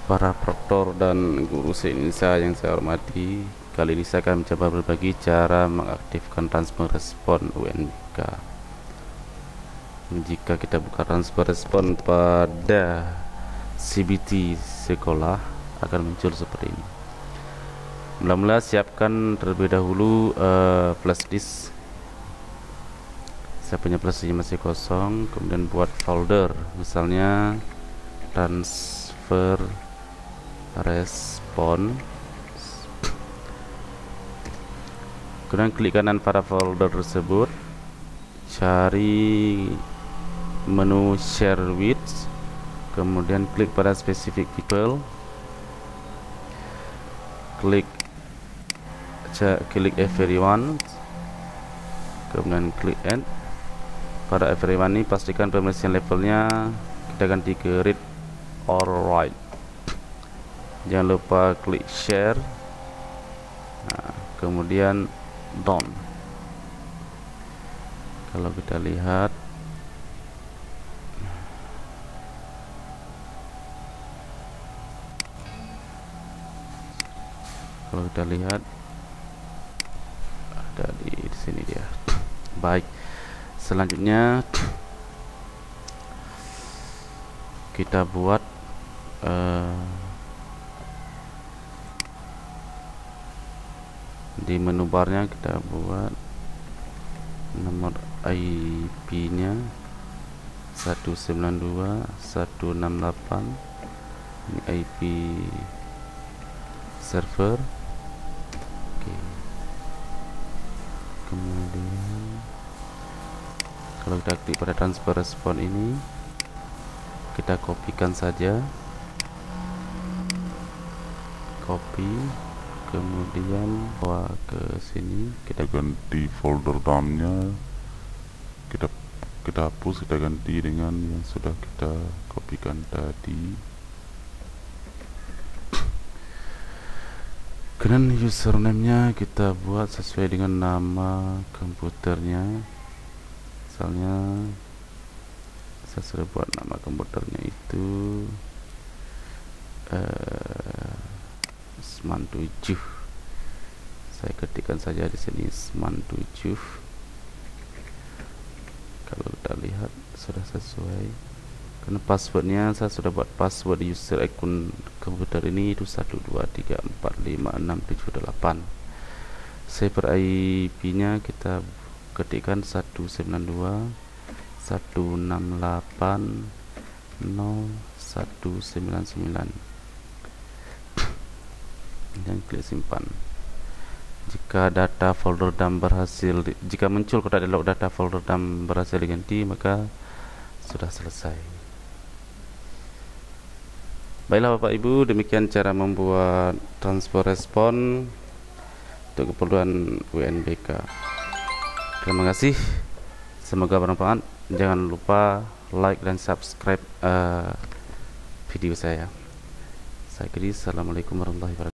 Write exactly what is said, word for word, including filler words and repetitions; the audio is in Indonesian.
para proktor dan guru se-Indonesia yang saya hormati, kali ini saya akan mencoba berbagi cara mengaktifkan transfer respon U N B K. Jika kita buka transfer respon pada C B T sekolah, akan muncul seperti ini. Mula-mula siapkan terlebih dahulu uh, flash disk. Saya punya flash disk masih kosong, kemudian buat folder, misalnya transfer respon, kemudian klik kanan pada folder tersebut, cari menu share with, kemudian klik pada specific people, klik klik everyone, kemudian klik add. Pada everyone ini pastikan permission levelnya kita ganti ke read or write. Jangan lupa klik share, nah, kemudian done. Kalau kita lihat, kalau kita lihat ada di, di sini dia. Baik, selanjutnya kita buat uh, di menu barnya kita buat nomor I P nya satu sembilan dua dot satu enam delapan, ini I P server. Oke, kemudian kalau kita klik pada transfer respon ini, kita kopikan saja, copy, kemudian bawa ke sini, kita ganti folder dalamnya, kita kita hapus, kita ganti dengan yang sudah kita kopikan tadi. Kemudian username-nya kita buat sesuai dengan nama komputernya. Misalnya saya sudah buat nama komputernya itu uh, Sman tujuh. Saya ketikkan saja di sini Sman tujuh. Kalau kita lihat sudah sesuai. Karena passwordnya saya sudah buat password user akun komputer ini itu satu dua tiga empat lima enam tujuh delapan. Server I P-nya kita ketikkan satu sembilan dua dot satu enam delapan nol satu sembilan sembilan dan klik simpan. Jika data folder dump berhasil di, jika muncul kotak dialog data folder dump berhasil diganti, maka sudah selesai. Baiklah Bapak Ibu, demikian cara membuat transfer respon untuk keperluan U N B K. Terima kasih, semoga bermanfaat. Jangan lupa like dan subscribe uh, video saya. Saya kira, assalamualaikum warahmatullahi wabarakatuh.